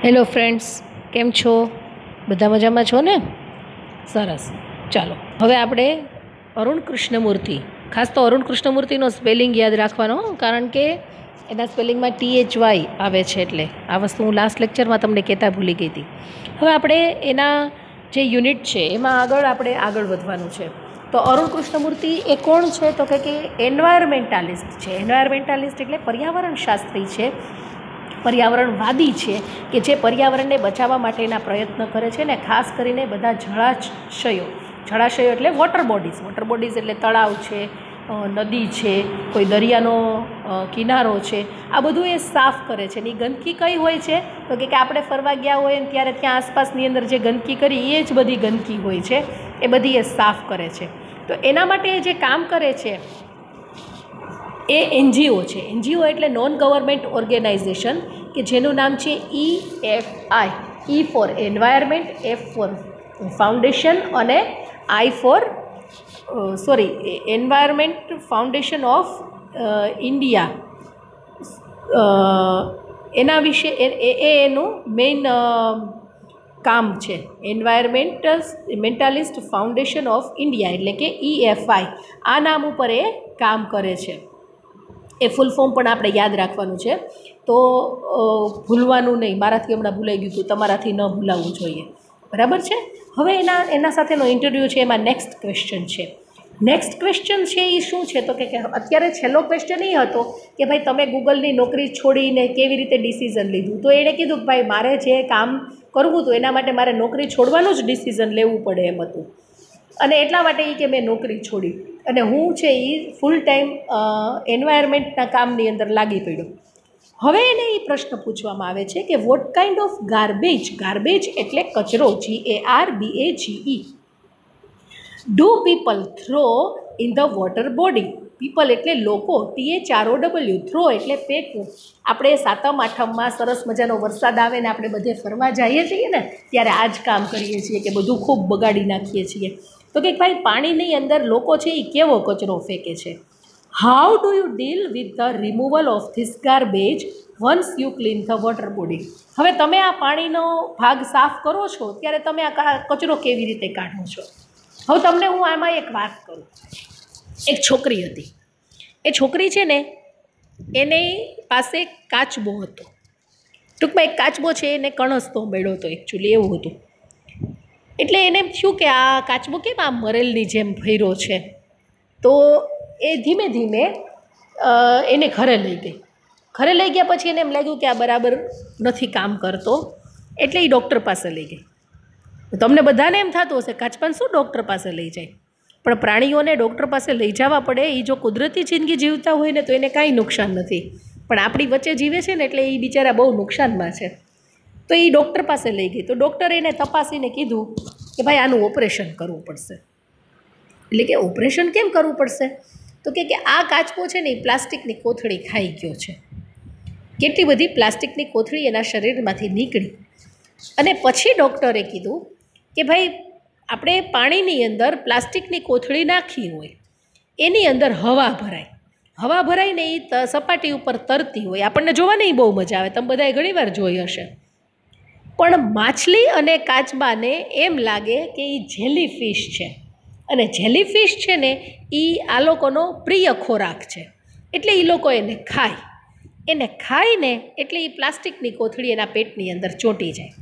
Hello friends, કેમ છો? બધા મજામાં છો ને? સરસ. ચાલો હવે આપણે અરુણ કૃષ્ણમૂર્તિ, ખાસ તો અરુણ કૃષ્ણમૂર્તિનો સ્પેલિંગ યાદ રાખવાનો, કારણ કે એના સ્પેલિંગમાં THY આવે છે. એટલે આ વસ્તુ હું લાસ્ટ લેક્ચરમાં તમને કહેતા ભૂલી ગઈ હતી. હવે આપણે એના જે યુનિટ છે એમાં આગળ વધવાનું છે. તો અરુણ કૃષ્ણમૂર્તિ એ કોણ છે? તો કે એન્વાયરમેન્ટાલિસ્ટ છે. એન્વાયરમેન્ટાલિસ્ટ એટલે પર્યાવરણ શાસ્ત્રી છે, પર્યાવરણવાદી છે, કે જે પર્યાવરણને બચાવવા માટેના પ્રયત્ન કરે છે ને ખાસ કરીને બધા જળાશયો એટલે વોટર બોડીઝ એટલે તળાવ છે, નદી છે, કોઈ દરિયાનો કિનારો છે, આ બધું એ સાફ કરે છે. એની ગંદકી કઈ હોય છે? તો કે આપણે ફરવા ગયા હોય ને ત્યારે ત્યાં આસપાસની અંદર જે ગંદકી કરી એ જ બધી ગંદકી હોય છે, એ બધી એ સાફ કરે છે. તો એના માટે જે કામ કરે છે એ NGO છે. NGO એટલે નોન ગવર્મેન્ટ ઓર્ગેનાઇઝેશન, કે જેનું નામ છે EFI. E for environment, F for foundation અને એન્વાયરમેન્ટ ફાઉન્ડેશન ઓફ ઇન્ડિયા. એના વિશે એનું મેઇન કામ છે. એન્વાયરમેન્ટાલિસ્ટ ફાઉન્ડેશન ઓફ ઇન્ડિયા એટલે કે EFI, આ નામ ઉપર એ કામ કરે છે. એ ફૂલ ફોર્મ પણ આપણે યાદ રાખવાનું છે, તો ભૂલવાનું નહીં. મારાથી હમણાં ભૂલાઈ ગયું હતું, તમારાથી ન ભૂલાવવું જોઈએ, બરાબર છે? હવે એના સાથેનો ઇન્ટરવ્યૂ છે, એમાં નેક્સ્ટ ક્વેશ્ચન છે. એ શું છે? તો કે અત્યારે છેલ્લો ક્વેશ્ચન એ હતો કે ભાઈ તમે ગૂગલની નોકરી છોડીને કેવી રીતે ડિસિઝન લીધું? તો એણે કીધું કે ભાઈ મારે જે કામ કરવું હતું એના માટે મારે નોકરી છોડવાનું જ ડિસિઝન લેવું પડે એમ હતું, અને એટલા માટે કે મેં નોકરી છોડી અને હું છે એ ફૂલ ટાઈમ એન્વાયરમેન્ટના કામની અંદર લાગી પડ્યો. હવે એને એ પ્રશ્ન પૂછવામાં આવે છે કે વોટ કાઇન્ડ ઓફ ગાર્બેજ એટલે કચરો, GARBAGE, do people throw in the water body? People એટલે લોકો, THROW, થ્રો એટલે ફેંકવું. આપણે સાતમ આઠમમાં સરસ મજાનો વરસાદ આવે ને આપણે બધે ફરવા જઈએ છીએ ને ત્યારે આ જ કામ કરીએ છીએ કે બધું ખૂબ બગાડી નાખીએ છીએ. તો કે ભાઈ પાણીની અંદર લોકો છે એ કેવો કચરો ફેંકે છે? How do you deal with the removal of this garbage once you clean the water body? હવે તમે આ પાણીનો ભાગ સાફ કરો છો ત્યારે તમે આ કચરો કેવી રીતે કાઢો છો? હવે તમને હું આમાં એક વાત કરું. એક છોકરી હતી. એ છોકરી છે ને, એની પાસે કાચબો હતો. ટૂંકમાં એક કાચબો છે એને કણસતો મેળો હતો, એકચ્યુઅલી એવું હતું. એટલે એને એમ થયું કે આ કાચબો કેમ આ મરેલની જેમ ભર્યો છે? તો એ ધીમે ધીમે એને ઘરે લઈ ગઈ. ઘરે લઈ ગયા પછી એને એમ લાગ્યું કે આ બરાબર નથી કામ કરતો, એટલે એ ડૉક્ટર પાસે લઈ ગઈ. તમને બધાને એમ થતું હશે કાચબાને શું ડૉક્ટર પાસે લઈ જાય? પણ પ્રાણીઓને ડૉક્ટર પાસે લઈ જવા પડે. એ જો કુદરતી જિંદગી જીવતા હોય ને તો એને કાંઈ નુકસાન નથી, પણ આપણી વચ્ચે જીવે છે ને એટલે એ બિચારા બહુ નુકસાનમાં છે. તો એ ડૉક્ટર પાસે લઈ ગઈ. તો ડૉક્ટરે એને તપાસીને કીધું કે ભાઈ આનું ઓપરેશન કરવું પડશે. એટલે કે ઓપરેશન કેમ કરવું પડશે? તો કે આ કાચબો છે ને એ પ્લાસ્ટિકની કોથળી ખાઈ ગયો છે. કેટલી બધી પ્લાસ્ટિકની કોથળી એના શરીરમાંથી નીકળી. અને પછી ડૉક્ટરે કીધું કે ભાઈ આપણે પાણીની અંદર પ્લાસ્ટિકની કોથળી નાખી હોય, એની અંદર હવા ભરાઈને એ સપાટી ઉપર તરતી હોય. આપણને જોવાની બહુ મજા આવે, તમે બધાએ ઘણીવાર જોઈ હશે. પણ માછલી અને કાચબાને એમ લાગે કે એ જેલીફિશ છે, અને જેલીફિશ છે ને એ આ લોકોનો પ્રિય ખોરાક છે, એટલે એ લોકો એને ખાઈને એટલે એ પ્લાસ્ટિકની કોથળી એના પેટની અંદર ચોંટી જાય.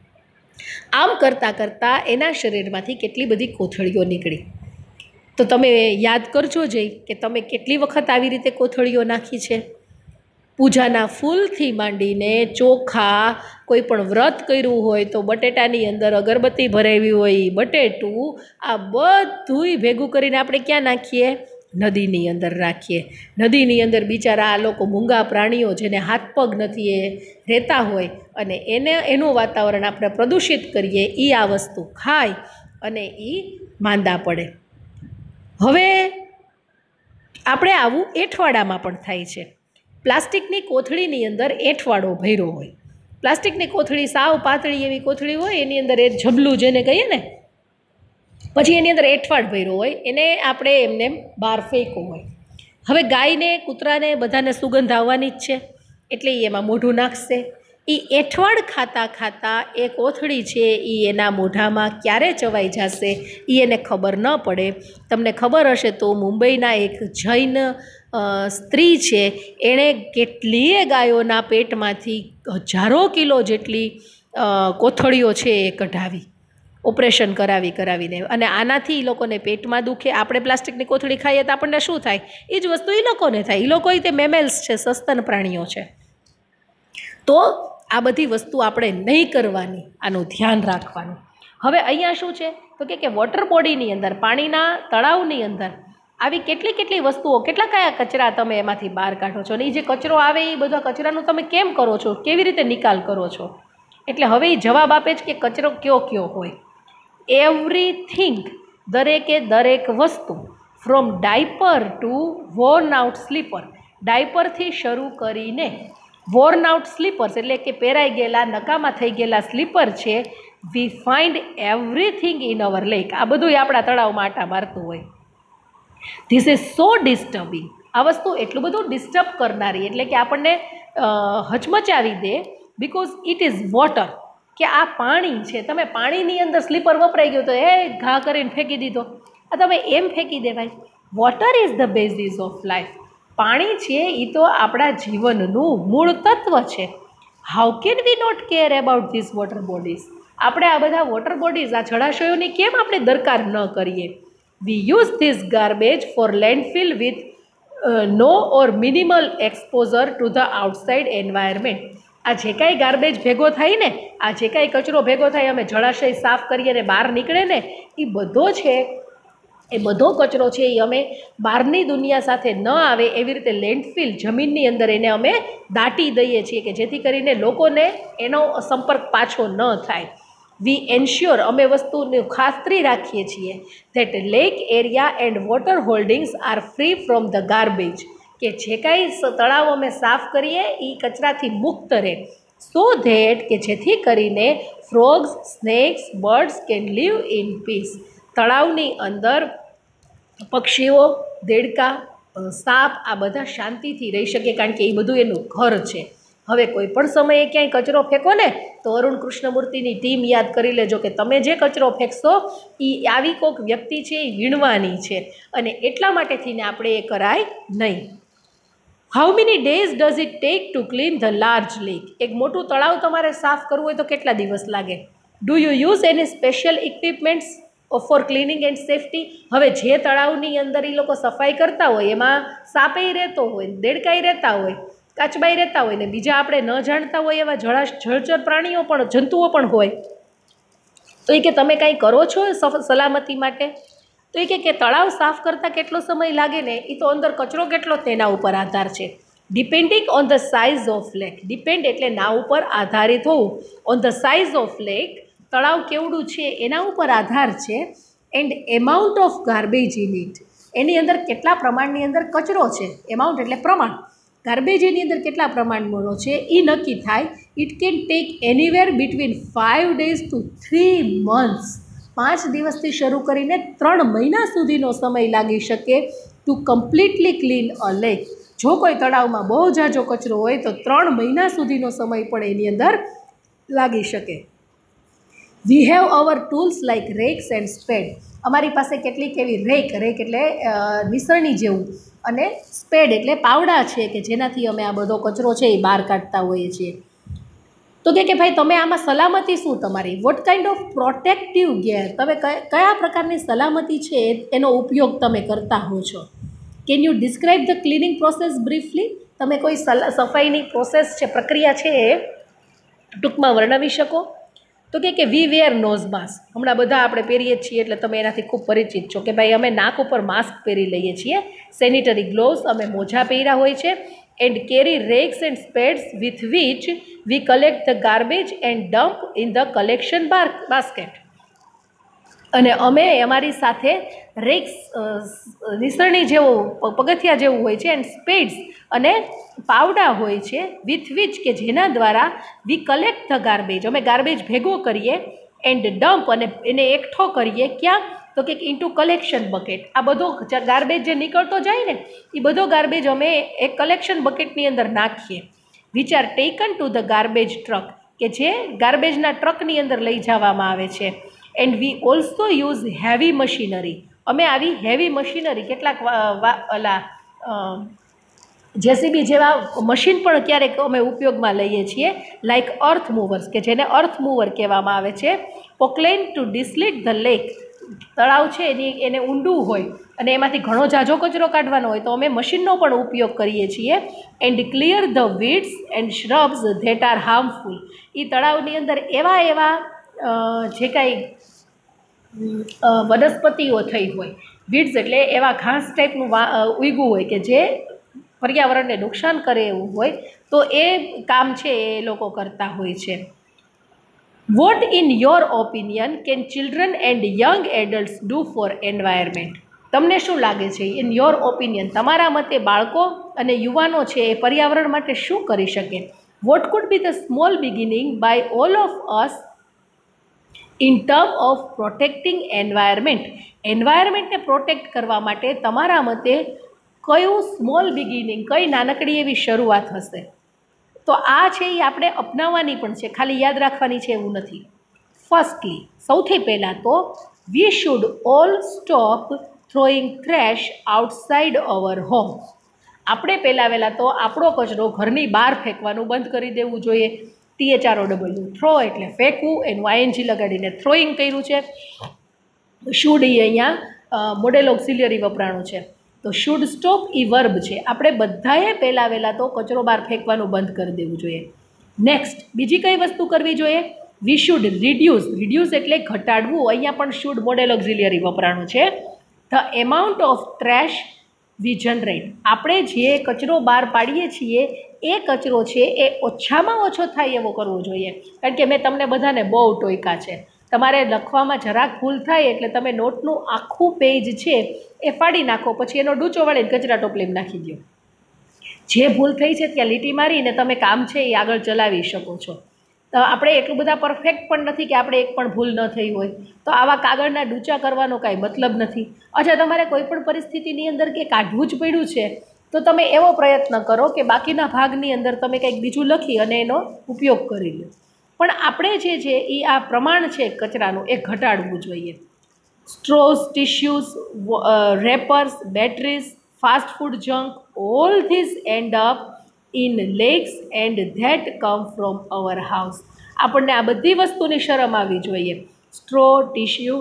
આમ કરતાં એના શરીરમાંથી કેટલી બધી કોથળીઓ નીકળી. તો તમે યાદ કરજો જઈ કે તમે કેટલી વખત આવી રીતે કોથળીઓ નાખી છે. પૂજાના ફૂલથી માંડીને ચોખા, કોઈ પણ વ્રત કર્યું હોય તો બટેટાની અંદર અગરબત્તી ભરાવી હોય, બટેટું, આ બધુંય ભેગું કરીને આપણે ક્યાં નાખીએ? નદીની અંદર રાખીએ. નદીની અંદર બિચારા આ લોકો મૂંગા પ્રાણીઓ જેને હાથ પગ નથી એ રહેતા હોય, અને એનું વાતાવરણ આપણે પ્રદૂષિત કરીએ, એ આ વસ્તુ ખાય અને એ માંદા પડે. હવે આપણે આવું એંઠવાડામાં પણ થાય છે. પ્લાસ્ટિકની કોથળીની અંદર એંઠવાડો ભર્યો હોય. પ્લાસ્ટિકની કોથળી સાવ પાતળી એવી કોથળી હોય, એની અંદર એ ઝબલું જેને કહીએ ને, પછી એની અંદર એંઠવાડ ભર્યો હોય, એને આપણે એમને બહાર ફેંકવો હોય. હવે ગાયને, કૂતરાને બધાને સુગંધ આવવાની જ છે, એટલે એ એમાં મોઢું નાખશે. એ એઠવાડ ખાતા ખાતા એ કોથળી છે એ એના મોઢામાં ક્યારે ચવાઈ જશે એ એને ખબર ન પડે. તમને ખબર હશે તો મુંબઈના એક જૈન સ્ત્રી છે, એણે કેટલીય ગાયોના પેટમાંથી હજારો કિલો જેટલી કોથળીઓ છે એ કઢાવી, ઓપરેશન કરાવીને. અને આનાથી એ લોકોને પેટમાં દુખે. આપણે પ્લાસ્ટિકની કોથળી ખાઈએ તો આપણને શું થાય? એ જ વસ્તુ એ લોકોને થાય. એ લોકો તે મેમેલ્સ છે, સસ્તન પ્રાણીઓ છે. તો આ બધી વસ્તુ આપણે નહીં કરવાની, આનું ધ્યાન રાખવાનું. હવે અહીંયા શું છે તો કે વોટર બોડીની અંદર, પાણીના તળાવની અંદર આવી કેટલી વસ્તુઓ, કયા કચરા તમે એમાંથી બહાર કાઢો છો, અને એ જે કચરો આવે એ બધા કચરાનું તમે કેમ કરો છો, કેવી રીતે નિકાલ કરો છો? એટલે હવે એ જવાબ આપે છે કે કચરો કયો હોય. એવરીથિંગ, દરેક વસ્તુ, from diaper to worn out slipper. ડાયપરથી શરૂ કરીને વોર્ન આઉટ સ્લીપર્સ એટલે કે પહેરાઈ ગયેલા, નકામા થઈ ગયેલા સ્લીપર છે, we find everything in our lake. આ બધું આપણા તળાવમાં આટા મારતું હોય. This is so disturbing. આ વસ્તુ એટલું બધું ડિસ્ટર્બ કરનારી, એટલે કે આપણને હચમચાવી દે, બિકોઝ ઇટ ઇઝ વોટર. કે આ પાણી છે, તમે પાણીની અંદર સ્લીપર વપરાઈ ગયો તો ઘા કરીને ફેંકી દીધો. આ તમે એમ ફેંકી દેવાય. Water is the basis of life. પાણી છે એ તો આપણા જીવનનું મૂળ તત્વ છે. How can we not care about this water bodies? આપણે આ બધા વોટર બોડીઝ, આ જળાશયોની કેમ આપણે દરકાર ન કરીએ? We use this garbage for landfill with no or minimal exposure to the outside environment. આ જે કાંઈ ગાર્બેજ ભેગો થાય ને, આ જે કાંઈ કચરો ભેગો થાય, અમે જળાશય સાફ કરીએ ને બહાર નીકળે ને, એ બધો છે, એ બધો કચરો છે એ અમે બહારની દુનિયા સાથે ન આવે એવી રીતે લેન્ડફિલ, જમીનની અંદર એને અમે દાટી દઈએ છીએ કે જેથી કરીને લોકોને એનો સંપર્ક પાછો ન થાય. વી એન્શ્યોર, અમે વસ્તુની ખાતરી રાખીએ છીએ that lake area and water holdings are free from the garbage. કે જે કાંઈ તળાવ અમે સાફ કરીએ એ કચરાથી મુક્ત રહે. સો ધેટ, કે જેથી કરીને frogs, snakes, birds can live in peace. તળાવની અંદર પક્ષીઓ, દેડકા, સાપ આ બધા શાંતિથી રહી શકે, કારણ કે એ બધું એનું ઘર છે. હવે કોઈ પણ સમયે ક્યાંય કચરો ફેંકો ને તો અરુણ કૃષ્ણમૂર્તિની ટીમ યાદ કરી લેજો કે તમે જે કચરો ફેંકશો એ આવી કોઈક વ્યક્તિ છે, એ વીણવાની છે, અને એટલા માટે થઈને આપણે એ કરાય નહીં. How many days does it take to clean the large lake? એક મોટું તળાવ તમારે સાફ કરવું હોય તો કેટલા દિવસ લાગે? Do you use any special equipments for cleaning and safety? હવે જે તળાવની અંદર એ લોકો સફાઈ કરતા હોય એમાં સાપેય રહેતો હોય, દેડકાઈ રહેતા હોય, કાચબાઈ રહેતા હોય, ને બીજા આપણે ન જાણતા હોય એવા જળચર પ્રાણીઓ પણ, જંતુઓ પણ હોય. તો એ કે તમે કાંઈ કરો છો સલામતી માટે? તો એ કે તળાવ સાફ કરતાં કેટલો સમય લાગે ને એ તો અંદર કચરો કેટલો તેના ઉપર આધાર છે. Depending on the size of lake. Depend એટલે ના ઉપર આધારિત હોવું. On the size of lake, તળાવ કેવડું છે એના ઉપર આધાર છે. And amount of garbage in it, એની અંદર કેટલા પ્રમાણની અંદર કચરો છે. એમાઉન્ટ એટલે પ્રમાણ. ગાર્બેજ એની અંદર કેટલા પ્રમાણનો છે એ નક્કી થાય. It can take anywhere between 5 days to 3 months. 5 દિવસથી શરૂ કરીને 3 મહિના સુધીનો સમય લાગી શકે to completely clean a lake. જો કોઈ તળાવમાં બહુ ઝાઝો કચરો હોય તો 3 મહિના સુધીનો સમય પણ એની અંદર લાગી શકે. We have our tools like rakes and spade. અમારી પાસે કેટલીક એવી રેક એટલે નિસરણી જેવું, અને સ્પેડ એટલે પાવડા છે કે જેનાથી અમે આ બધો કચરો છે એ બહાર કાઢતા હોઈએ છીએ. તો કે ભાઈ તમે આમાં સલામતી શું તમારી? What kind of protective gear, તમે કયા પ્રકારની સલામતી છે એનો ઉપયોગ તમે કરતા હો છો? Can you describe the cleaning process briefly? તમે કોઈ સફાઈની પ્રોસેસ છે, પ્રક્રિયા છે એ ટૂંકમાં વર્ણવી શકો? તો કે વી વેર નોઝ માસ્ક. હમણાં બધા આપણે પહેરીએ છીએ એટલે તમે એનાથી ખૂબ પરિચિત છો કે ભાઈ અમે નાક ઉપર માસ્ક પહેરી લઈએ છીએ. સેનિટરી ગ્લોવ્સ, અમે મોજા પહેર્યા હોય છે. And carry rakes and spades with which we collect the garbage and dump in the collection basket. અને અમે અમારી સાથે રેક્સ, નિસરણી જેવું, પગથિયા જેવું હોય છે, એન્ડ સ્પેડ્સ અને પાવડા હોય છે, વિથ વિચ કે જેના દ્વારા વી કલેક્ટ ધ ગાર્બેજ, અમે ગાર્બેજ ભેગો કરીએ, એન્ડ ડમ્પ અને એને એકઠો કરીએ. ક્યાં? તો કે ઇન્ટુ કલેક્શન બકેટ. આ બધો ગાર્બેજ જે નીકળતો જાય ને એ બધો ગાર્બેજ અમે એક કલેક્શન બકેટની અંદર નાખીએ. Which are taken to the garbage truck, કે જે ગાર્બેજના ટ્રકની અંદર લઈ જવામાં આવે છે. And we also use heavy machinery, અમે આવી હેવી મશીનરી કેટલાક જેસીબી જેવા મશીન પણ ક્યારેક અમે ઉપયોગમાં લઈએ છીએ, લાઇક અર્થ મૂવર્સ, કે જેને અર્થ મૂવર કહેવામાં આવે છે. Poclain to desilt the lake, તળાવ છે એને ઊંડું હોય અને એમાંથી ઘણો ઝાઝો કચરો કાઢવાનો હોય તો અમે મશીનનો પણ ઉપયોગ કરીએ છીએ. And clear the weeds and shrubs that are harmful, એ તળાવની અંદર એવા જે કાંઈ વનસ્પતિઓ થઈ હોય, વીડ્સ એટલે એવા ઘાસ ટાઈપનું ઉગ્યું હોય કે જે પર્યાવરણને નુકસાન કરે એવું હોય, તો એ કામ છે એ લોકો કરતા હોય છે. What in your opinion can children and young adults do for environment? તમને શું લાગે છે, ઇન યોર ઓપિનિયન, તમારા મતે બાળકો અને યુવાનો છે એ પર્યાવરણ માટે શું કરી શકે? What could be the small beginning by all of us in term of protecting environment? એન્વાયરમેન્ટને પ્રોટેક્ટ કરવા માટે તમારા મતે કયું સ્મોલ બિગિનિંગ, કઈ નાનકડી એવી શરૂઆત હશે? તો આ છે એ આપણે અપનાવવાની પણ છે, ખાલી યાદ રાખવાની છે એવું નથી. ફર્સ્ટલી, સૌથી પહેલાં તો we should all stop throwing trash outside our home. આપણે પહેલાં તો આપણો કચરો ઘરની બહાર ફેંકવાનું બંધ કરી દેવું જોઈએ. THROW, થ્રો એટલે ફેંકવું, એનું ING લગાડીને થ્રોઈંગ કર્યું છે. શુડ એ અહીંયા મોડેલ ઓક્સિલિયરી વપરાણું છે, તો શુડ સ્ટોપ એ વર્બ છે. આપણે બધાએ પહેલાં તો કચરો બહાર ફેંકવાનું બંધ કરી દેવું જોઈએ. નેક્સ્ટ, બીજી કઈ વસ્તુ કરવી જોઈએ? વી શુડ રિડ્યુસ, રિડ્યુસ એટલે ઘટાડવું, અહીંયા પણ શુડ મોડેલ ઓક્સિલિયરી વપરાણું છે. The amount of trash we generate, આપણે જે કચરો બહાર પાડીએ છીએ એ કચરો છે એ ઓછામાં ઓછો થાય એવો કરવો જોઈએ. કારણ કે મેં તમને બધાને બહુ ટોયકા છે, તમારે લખવામાં જરાક ભૂલ થાય એટલે તમે નોટનું આખું પેજ છે એ ફાડી નાખો, પછી એનો ડૂચો વાળીને કચરા ટોપલીમાં નાખી દો. જે ભૂલ થઈ છે ત્યાં લીટી મારીને તમે કામ છે એ આગળ ચલાવી શકો છો. તો આપણે એટલું બધા પરફેક્ટ પણ નથી કે આપણે એક પણ ભૂલ ન થઈ હોય, તો આવા કાગળના ડૂચા કરવાનો કાંઈ મતલબ નથી. અચ્છા, તમારે કોઈ પણ પરિસ્થિતિની અંદર કે કાઢવું જ પડ્યું છે તો તમે એવો પ્રયત્ન કરો કે બાકીના ભાગની અંદર તમે કંઈક બીજું લખી અને એનો ઉપયોગ કરી લો. પણ આપણે જે છે એ આ પ્રમાણ છે કચરાનું એ ઘટાડવું જોઈએ. Straws, tissues, wrappers, batteries, fast food junk, all this end up in lakes and that come from our house. આપણને આ બધી વસ્તુની શરમ આવવી જોઈએ. સ્ટ્રો, ટિશ્યુ,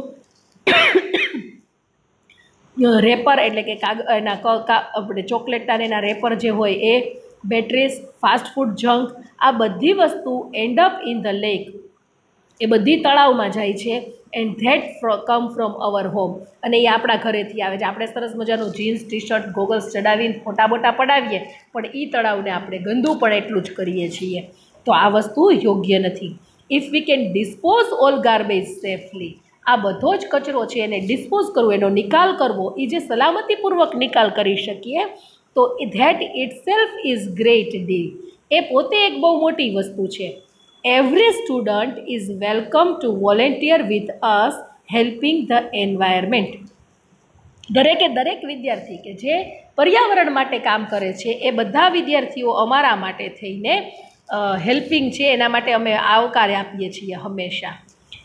રેપર એટલે કે એના આપણે ચોકલેટના એના રેપર જે હોય એ, બેટરીઝ, ફાસ્ટ ફૂડ જંક, આ બધી વસ્તુ end up in the lake, એ બધી તળાવમાં જાય છે. And that come from our home, અને એ આપણા ઘરેથી આવે છે. આપણે સરસ મજાનું જીન્સ, ટી શર્ટ, ગોગલ્સ ચડાવીને ફોટા બોટા પડાવીએ, પણ એ તળાવને આપણે ગંદુ પણ એટલું જ કરીએ છીએ. તો આ વસ્તુ યોગ્ય નથી. If we can dispose all garbage safely, આ બધો જ કચરો છે એને ડિસ્પોઝ કરવો, એનો નિકાલ કરવો, એ જે સલામતીપૂર્વક નિકાલ કરી શકીએ તો that itself is great deal, એ પોતે એક બહુ મોટી વસ્તુ છે. Every student is welcome to volunteer with us helping the environment. દરેકે દરેક વિદ્યાર્થી કે જે પર્યાવરણ માટે કામ કરે છે એ બધા વિદ્યાર્થીઓ અમારા માટે થઈને હેલ્પિંગ છે, એના માટે અમે આવકાર આપીએ છીએ હંમેશા.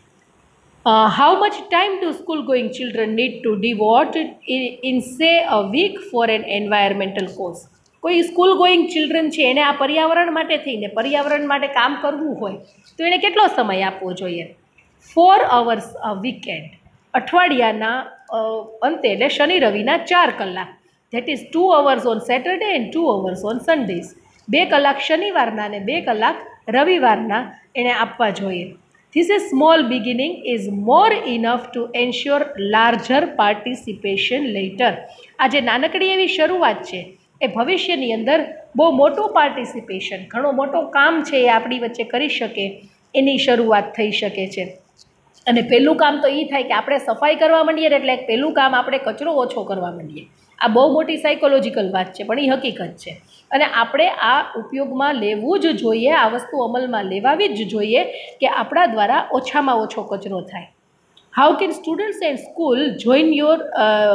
How much time do school going children need to devote in say a week for an environmental cause? કોઈ સ્કૂલ ગોઈંગ ચિલ્ડ્રન છે એને આ પર્યાવરણ માટે થઈને પર્યાવરણ માટે કામ કરવું હોય તો એને કેટલો સમય આપવો જોઈએ? 4 hours અ વીકેન્ડ, અઠવાડિયાના અંતે એટલે શનિ રવિના 4 કલાક. That is 2 hours on Saturday and 2 hours on Sundays. 2 કલાક શનિવારના અને 2 કલાક રવિવારના એણે આપવા જોઈએ. This is small beginning is more enough to ensure larger participation later. આ જે નાનકડી એવી શરૂઆત છે એ ભવિષ્યની અંદર બહુ મોટું પાર્ટિસિપેશન, ઘણો મોટો કામ છે એ આપણી વચ્ચે કરી શકે એની શરૂઆત થઈ શકે છે. અને પહેલું કામ તો એ થાય કે આપણે સફાઈ કરવા માંડીએ એટલે પહેલું કામ આપણે કચરો ઓછો કરવા માંડીએ. આ બહુ મોટી સાયકોલોજીકલ વાત છે પણ એ હકીકત છે, અને આપણે આ ઉપયોગમાં લેવું જ જોઈએ, આ વસ્તુ અમલમાં લેવાવી જ જોઈએ કે આપણા દ્વારા ઓછામાં ઓછો કચરો થાય. How can students and school join your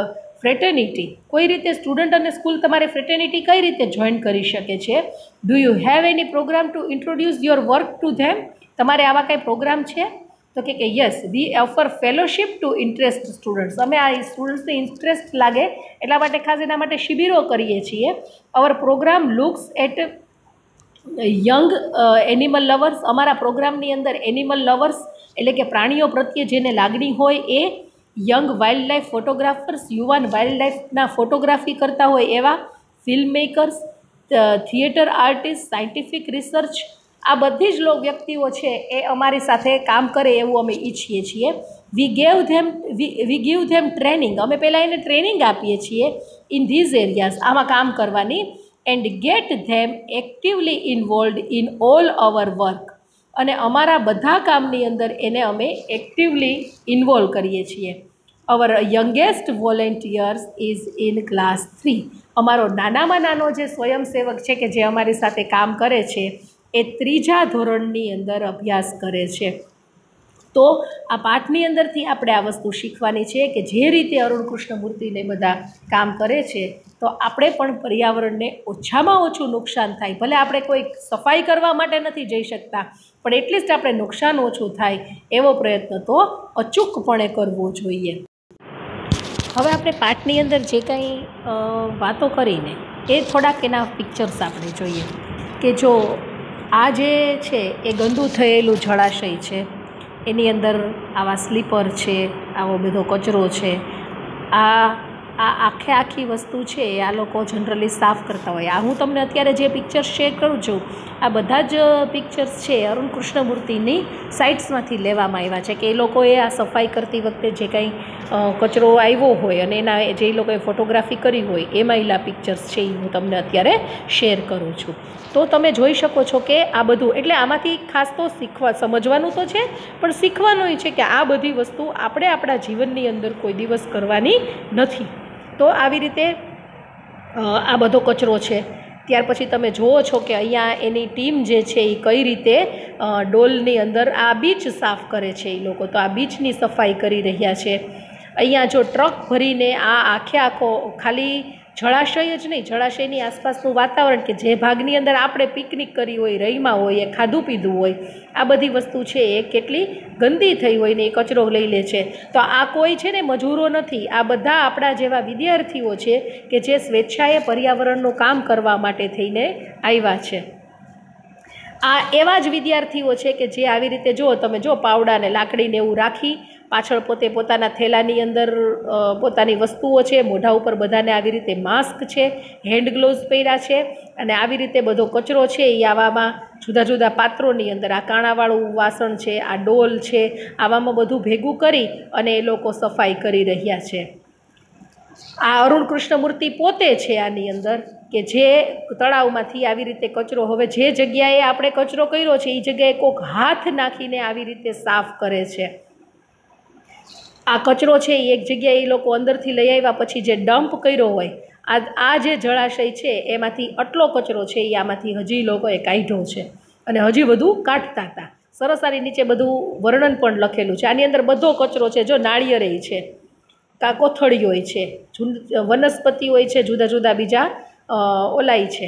fraternity, કોઈ રીતે સ્ટુડન્ટ અને સ્કૂલ તમારે ફ્રેટર્નિટી કઈ રીતે જોઈન કરી શકે છે? Do you have any program to introduce your work to them? તમારે આવા કંઈ પ્રોગ્રામ છે? તો કે yes, we offer fellowship to interest students. અમે આ સ્ટુડન્ટ્સને ઇન્ટરેસ્ટ લાગે એટલા માટે ખાસ એના માટે શિબિરો કરીએ છીએ. Our program looks at young animal lovers. અમારા પ્રોગ્રામની અંદર એનિમલ લવર્સ એટલે કે પ્રાણીઓ પ્રત્યે જેને લાગણી હોય એ, યંગ વાઇલ્ડ લાઈફ ફોટોગ્રાફર્સ, યુવાન વાઇલ્ડ લાઈફના ફોટોગ્રાફી કરતા હોય એવા, film makers, theatre artist, scientific research, આ બધી જ વ્યક્તિઓ છે એ અમારી સાથે કામ કરે એવું અમે ઈચ્છીએ છીએ. We give them training. અમે પહેલાં એને ટ્રેનિંગ આપીએ છીએ ઇન ધીઝ એરિયાઝ, આમાં કામ કરવાની. And get them actively involved in all our work. અને અમારા બધા કામની અંદર એને અમે એક્ટિવલી ઇન્વોલ્વ કરીએ છીએ. Our youngest volunteers is in class 3. અમારો નાનામાં નાનો જે સ્વયંસેવક છે કે જે અમારી સાથે કામ કરે છે એ 3જા ધોરણની અંદર અભ્યાસ કરે છે. તો આ પાઠની અંદરથી આપણે આ વસ્તુ શીખવાની છે કે જે રીતે અરુણ કૃષ્ણમૂર્તિને બધા કામ કરે છે તો આપણે પણ પર્યાવરણને ઓછામાં ઓછું નુકસાન થાય, ભલે આપણે કોઈ સફાઈ કરવા માટે નથી જઈ શકતા પણ એટલીસ્ટ આપણે નુકસાન ઓછું થાય એવો પ્રયત્ન તો અચૂકપણે કરવો જોઈએ. હવે આપણે પાઠની અંદર જે કંઈ વાતો કરીને એ થોડાક એના પિક્ચર્સ આપણે જોઈએ કે જો આ જે છે એ ગંદુ થયેલું જળાશય છે, એની અંદર આવા સ્લીપર છે, આવો બધો કચરો છે, આખી વસ્તુ છે એ આ લોકો જનરલી સાફ કરતા હોય. આ હું તમને અત્યારે જે પિક્ચર્સ શેર કરું છું આ બધા જ પિક્ચર્સ છે અરુણ કૃષ્ણમૂર્તિની સાઇટ્સમાંથી લેવામાં આવ્યા છે કે એ લોકોએ આ સફાઈ કરતી વખતે જે કંઈ કચરો આવ્યો હોય અને એના જે લોકોએ ફોટોગ્રાફી કરી હોય એ મહિલા પિક્ચર્સ છે એ હું તમને અત્યારે શેર કરું છું. તો તમે જોઈ શકો છો કે આ બધું, એટલે આમાંથી ખાસ તો સમજવાનું તો છે પણ શીખવાનું છે કે આ બધી વસ્તુ આપણે આપણા જીવનની અંદર કોઈ દિવસ કરવાની નથી. તો આવી રીતે આ બધો કચરો છે. ત્યાર પછી તમે જુઓ છો કે અહીંયા એની ટીમ જે છે એ કઈ રીતે ડોલની અંદર આ બીચ સાફ કરે છે. એ લોકો તો આ બીચની સફાઈ કરી રહ્યા છે. અહીંયા જો ટ્રક ભરીને આખો ખાલી જળાશય જ નહીં, જળાશયની આસપાસનું વાતાવરણ કે જે ભાગની અંદર આપણે પિકનિક કરી હોય, રહીમાં હોય, ખાધું પીધું હોય, આ બધી વસ્તુ છે એ કેટલી ગંદી થઈ હોય ને એ કચરો લઈ લે છે. તો આ કોઈ છે ને મજૂરો નથી, આ બધા આપણા જેવા વિદ્યાર્થીઓ છે કે જે સ્વેચ્છાએ પર્યાવરણનું કામ કરવા માટે થઈને આવ્યા છે. આ એવા જ વિદ્યાર્થીઓ છે કે જે આવી રીતે જો તમે જો પાવડાને લાકડીને એવું રાખી પાછળ પોતે પોતાના થેલાની અંદર પોતાની વસ્તુઓ છે, મોઢા ઉપર બધાને આવી રીતે માસ્ક છે, હેન્ડ ગ્લોવ્સ પહેર્યા છે અને આવી રીતે બધો કચરો છે એ આવામાં જુદા જુદા પાત્રોની અંદર આ કાણાવાળું વાસણ છે, આ ડોલ છે, આવામાં બધું ભેગું કરી અને એ લોકો સફાઈ કરી રહ્યા છે. આ અરુણ કૃષ્ણમૂર્તિ પોતે છે આની અંદર કે જે તળાવમાંથી આવી રીતે કચરો, હવે જે જગ્યાએ આપણે કચરો કર્યો છે એ જગ્યાએ કોઈક હાથ નાખીને આવી રીતે સાફ કરે છે. આ કચરો છે એ એક જગ્યાએ એ લોકો અંદરથી લઈ આવ્યા પછી જે ડમ્પ કર્યો હોય, આ જે જળાશય છે એમાંથી આટલો કચરો છે એ આમાંથી હજી લોકોએ કાઢ્યો છે અને હજી બધું કાઢતા હતા. સરસ આની નીચે બધું વર્ણન પણ લખેલું છે. આની અંદર બધો કચરો છે, જો નાળિયેર છે, કોથળી હોય છે, વનસ્પતિ હોય છે, જુદા જુદા બીજા ઓલાઈ છે.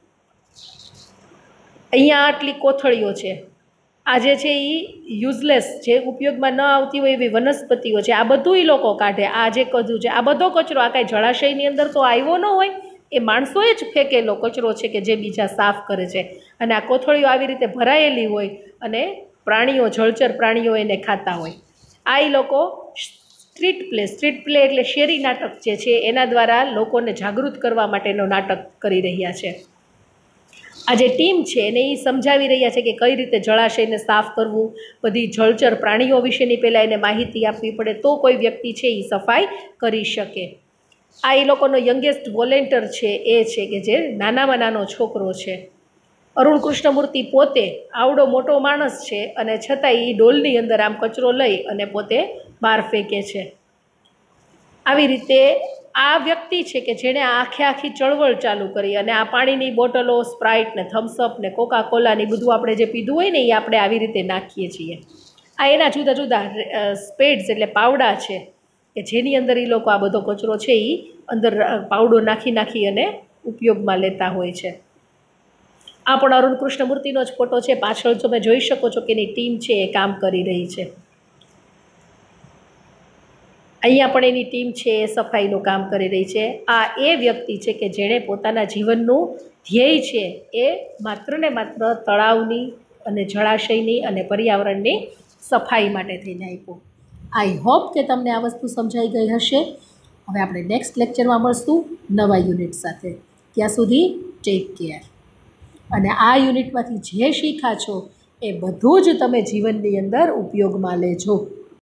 અહીંયા આટલી કોથળીઓ છે. આ જે છે એ યુઝલેસ, જે ઉપયોગમાં ન આવતી હોય એવી વનસ્પતિઓ છે, આ બધું એ લોકો કાઢે. આ જે કચરો છે, આ બધો કચરો આ કાંઈ જળાશયની અંદર તો આવ્યો ન હોય, એ માણસોએ જ ફેંકેલો કચરો છે કે જે બીજા સાફ કરે છે. અને આ કોથળીઓ આવી રીતે ભરાયેલી હોય અને પ્રાણીઓ, જળચર પ્રાણીઓ એને ખાતા હોય. આ એ લોકો સ્ટ્રીટ પ્લે એટલે શેરી નાટક જે છે એના દ્વારા લોકોને જાગૃત કરવા માટેનો નાટક કરી રહ્યા છે. આ જે ટીમ છે એને એ સમજાવી રહ્યા છે કે કઈ રીતે જળાશયને સાફ કરવું, બધી જળચર પ્રાણીઓ વિશેની પહેલાં એને માહિતી આપવી પડે તો કોઈ વ્યક્તિ છે એ સફાઈ કરી શકે. આ એ લોકોનો યંગેસ્ટ વોલેન્ટિયર છે એ છે કે જે નાનામાં નાનો છોકરો છે. અરુણ કૃષ્ણમૂર્તિ પોતે આવડો મોટો માણસ છે અને છતાંય એ ડોલની અંદર આમ કચરો લઈ અને પોતે બહાર ફેંકે છે. આવી રીતે આ વ્યક્તિ છે કે જેણે આખી ચળવળ ચાલુ કરી અને આ પાણીની બોટલો, સ્પ્રાઇટ ને થમ્સઅપ ને કોકા કોલાની બધું આપણે જે પીધું હોય ને એ આપણે આવી રીતે નાખીએ છીએ. આ એના જુદા જુદા સ્પેડ્સ એટલે પાવડા છે કે જેની અંદર એ લોકો આ બધો કચરો છે એ અંદર પાવડો નાખી અને ઉપયોગમાં લેતા હોય છે. આ પણ અરુણ કૃષ્ણમૂર્તિનો જ ફોટો છે. પાછળ તમે જોઈ શકો છો કે એની ટીમ છે એ કામ કરી રહી છે. અહીંયા પણ એની ટીમ છે એ સફાઈનું કામ કરી રહી છે. આ એ વ્યક્તિ છે કે જેણે પોતાના જીવનનું ધ્યેય છે એ માત્ર ને માત્ર તળાવની અને જળાશયની અને પર્યાવરણની સફાઈ માટે થઈને આપ્યું. આઈ હોપ કે તમને આ વસ્તુ સમજાઈ ગઈ હશે. હવે આપણે નેક્સ્ટ લેક્ચરમાં મળશું નવા યુનિટ સાથે. ત્યાં સુધી ટેક કેર. અને આ યુનિટમાંથી જે શીખ્યા છો એ બધું જ તમે જીવનની અંદર ઉપયોગમાં લેજો.